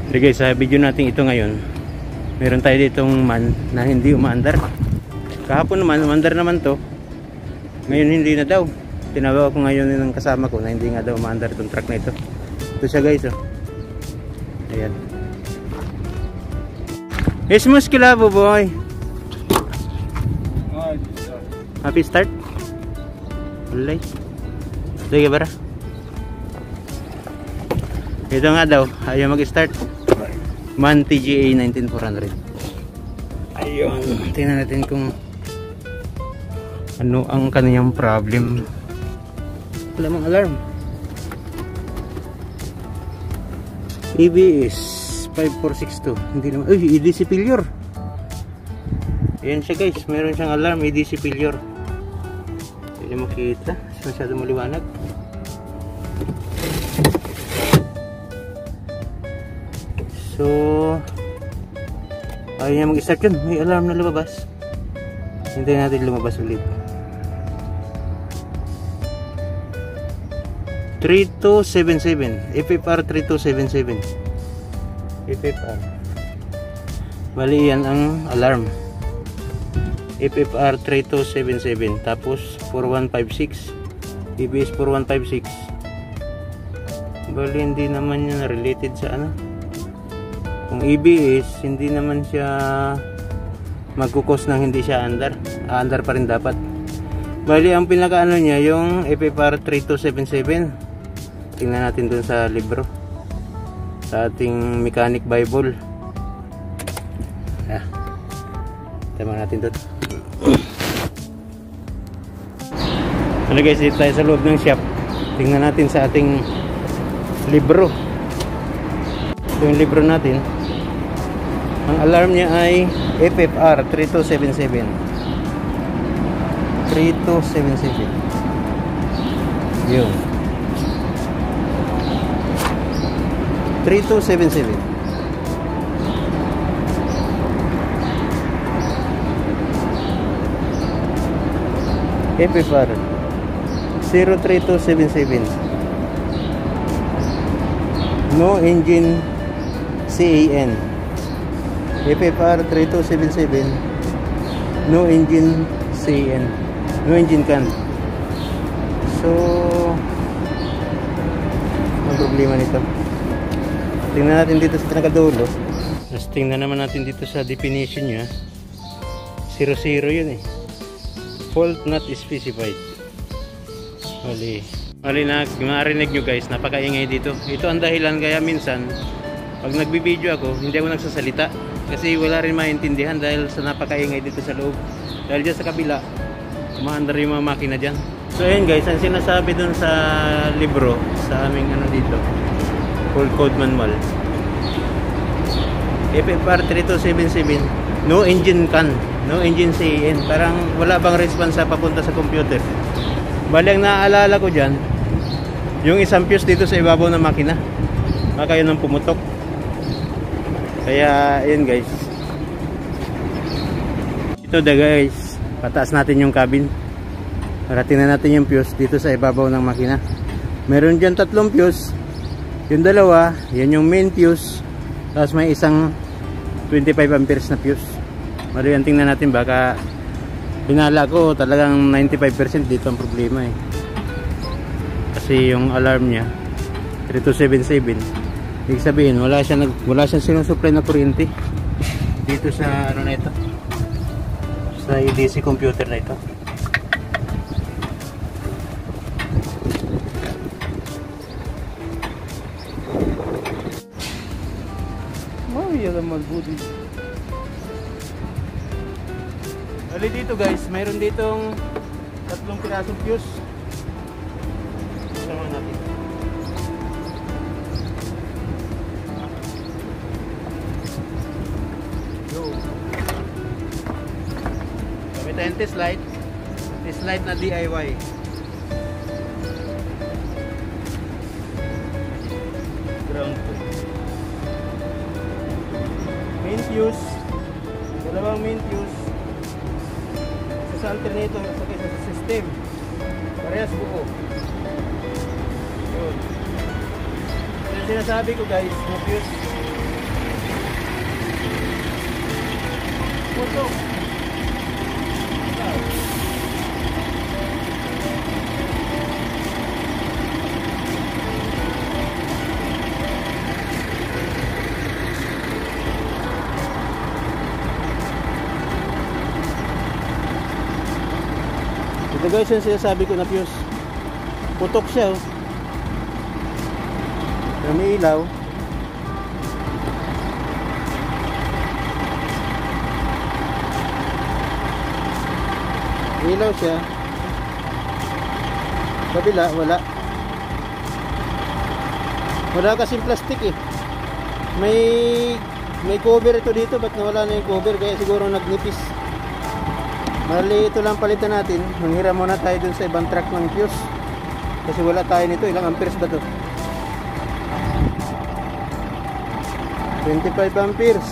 Okay guys, sa video natin ito ngayon, meron tayo ditong man na hindi umaandar. Kahapon naman, umaandar naman to. Ngayon hindi na daw. Tinawag ko ngayon ng kasama ko na hindi nga daw umaandar itong truck na ito. Ito siya guys, oh. Ayan. Ismus kilabo boy. Happy start. Ulay. Sige bara. Ito nga daw, ayaw mag-start. MAN TGA 19400. Ayun, tingnan natin kung ano ang kaniyang problem. Wala mang alarm. ABS 5462. Hindi naman. Uy, EDC failure. Ayan siya guys, meron siyang alarm, EDC failure. Hindi makita, masyado maliwanag. So, ayaw niya mag-start yun. May alarm na lumabas. Hintayin natin lumabas ulit. 3277 FFR 3277 FFR. Bali yan ang alarm. FFR 3277. Tapos 4156 EBS 4156. Bali hindi naman yan related sa ano. Kung EBS, hindi naman siya magkukos nang hindi siya andar. Andar pa rin dapat. Bali, ang pinakaano niya, yung FFR 3277. Tingnan natin dun sa libro. Sa ating mechanic bible. Tama natin dun. Ano guys, dito tayo sa loob ng shop. Tingnan natin sa ating libro. Ito yung libro natin. Ang alarm niya ay FFR 3277. 3277. Yun. 3277. FFR 03277. No engine CAN. FFR 3277. No engine CAN. No engine can. So, ang problema nito. Tingnan natin dito sa pinakadulo. Tapos tingnan naman natin dito sa definition nya. 00 yun eh. Fault not specified. Mali na, marinig nyo guys, napakaingay dito. Ito ang dahilan kaya minsan pag nagbibideo ako, hindi ako nagsasalita kasi wala rin maintindihan dahil sa napakaingay dito sa loob. Dahil dyan sa kabila, umaandar yung mga makina dyan. So ayun guys, ang sinasabi dun sa libro, sa aming ano dito, full code manual, FFR 3277, no engine can, no engine CAN. Parang wala bang response sa papunta sa computer. Bali ang naaalala ko dyan, yung isang fuse dito sa ibabaw ng makina, baka yun ang pumutok. Kaya yun guys, ito da guys, pataas natin yung cabin para tingnan natin yung fuse dito sa ibabaw ng makina. Meron dyan tatlong fuse, yung dalawa, yan yung main fuse, tapos may isang 25 amperes na fuse. Mali yan, tingnan natin, baka binala ko talagang 95% dito ang problema eh. Kasi yung alarm nya 3277, ibig sabihin wala siyang sinusupply na kuryente dito sa ano na ito, sa EDC computer na ito. Yan naman buti. Bali dito guys, mayroon ditong tatlong pirasong fuse. Sama natin. Yo. Kami tayong test light. Test light na DIY. Ground to. Main fuse. Dalawang main fuse. Sa alternator sa system. Parehas buo. Yun. Yung sinasabi ko guys, na fuse putok. Ito guys yung sinasabi ko na fuse. Putok siya oh. May ilaw. Ilaw siya. Kabila, wala. Wala kasing plastic eh. May cover ito dito. Ba't nawala na yung cover? Kaya siguro nagnipis. Mali ito lang palitan natin. Manghiram muna tayo dun sa ibang truck ng fuse. Kasi wala tayo nito. Ilang amperes ba to? 25 amperes.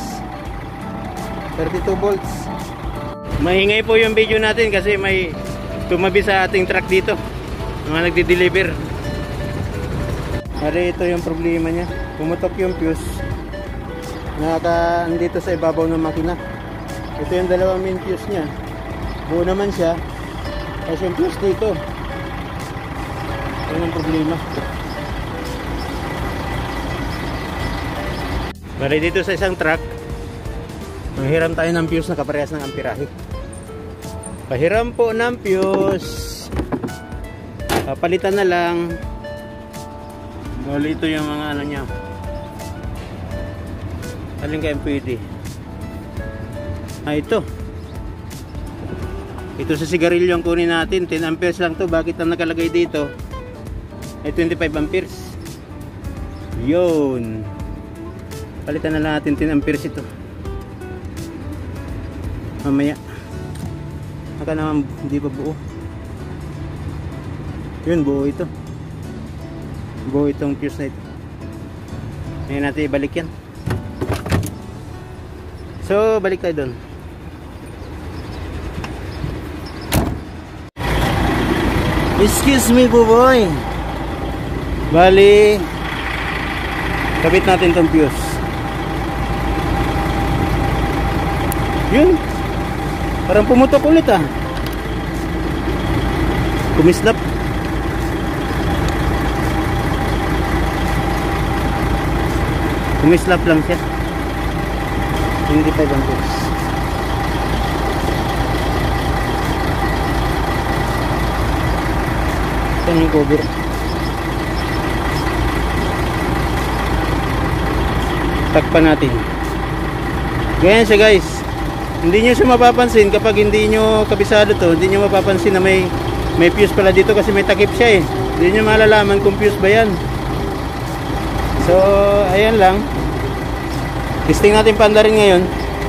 32 volts. Mahingay po yung video natin kasi may tumabi sa ating truck dito. Mga nagdi-deliver. Mali ito yung problema niya. Pumutok yung fuse. Nandito sa ibabaw ng makina. Ito yung dalawang main fuse niya. Buo naman siya. Kasi yung fuse dito. Yan ang problema. Bali dito sa isang truck, manghiram tayo ng fuse na kaparehas ng amperahe. Pahiram po ng fuse. Papalitan na lang. Bali ito yung mga ano niya. Alin kaya pwede? Ito. Ito sa sigarilyo ang kunin natin. 10 amperes lang to. Bakit ang nakalagay dito ay 25 amperes? Yun. Palitan na natin 10 amperes ito. Mamaya. Naka naman hindi pa buo. Yun, buo ito. Buo itong fuse na ito. Ngayon natin ibalik yan. So, balik tayo doon. Excuse me po boy. Bali, kabit natin itong fuse. Yun. Parang pumutok ulit ah. Kumislap. Kumislap lang siya. Hindi pa ibang fuse. Saan yung cover? Takpan natin. Ganyan siya guys. Hindi nyo siya mapapansin kapag hindi nyo kabisado to. Hindi nyo mapapansin na may fuse pala dito kasi may takip siya eh. Hindi nyo malalaman kung fuse ba yan. So ayan lang. Testing natin pandarin ngayon.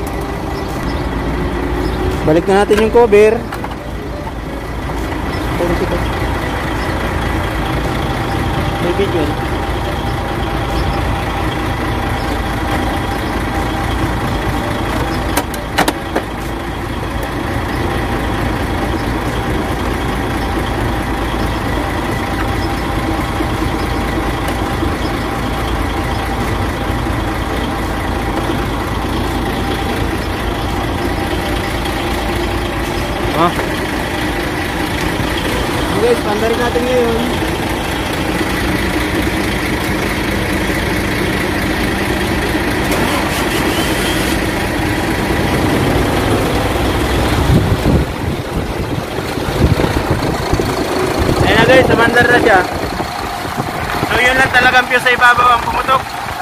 Balik na natin yung cover. May video. Guys, pandarin natin ngayon. Ayan na guys, sumandar na siya. So yun lang talagang fuse sa ibabaw ang pumutok.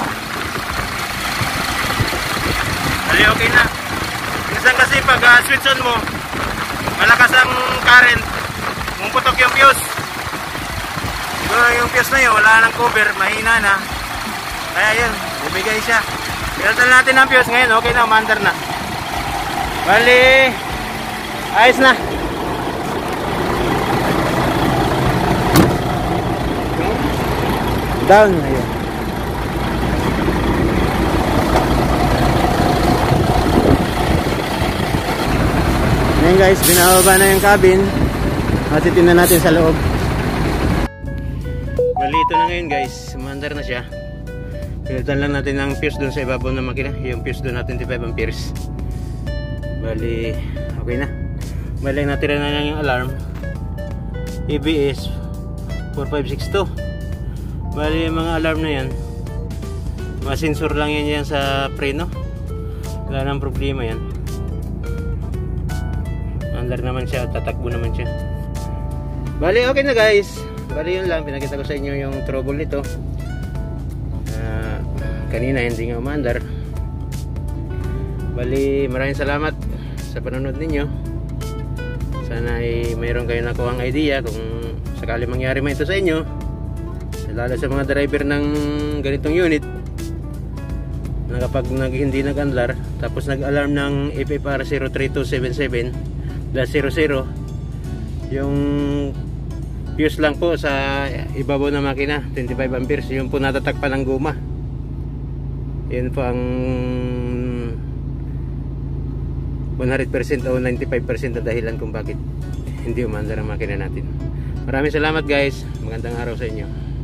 Dali okay na. Minsan kasi pag switch on mo, malakas ang current, putok yung fuse. Siguro yung fuse na yun, wala nang cover, mahina na. Kaya yun, bumigay siya. Pinalitan natin ang fuse ngayon, okay na, umandar na. Bali, ayos na. Down ngayon. Ngayon guys, binababa na yung cabin. At titingnan natin sa loob. Bali ito na ngayon guys, umandar na siya. Pinalitan lang natin ang fuse dun sa ibabaw ng makina. Yung fuse dun natin 25 amperes. Bali okay na. Bali ang natira na lang yung alarm, ABS 4562. Bali yung mga alarm na yan, mga sensor lang yan sa preno, wala nang problema yan. Andar naman siya, tatakbo naman siya. Bali okay na guys. Bali yun lang, pinakita ko sa inyo yung trouble nito. Kanina hindi nga umandar. Bali maraming salamat sa panonood ninyo. Sana ay mayroon kayo nakuhang idea kung sakali mangyari man ito sa inyo, lalo sa mga driver ng ganitong unit na kapag hindi nag-unlar tapos nag-alarm ng FFR 03277/00, yung fuse lang po sa ibabaw ng makina 25 amperes, yun po natatakpan ng guma. Yun po ang 100% o 95% na dahilan kung bakit hindi umandar ang makina natin. Maraming salamat guys, magandang araw sa inyo.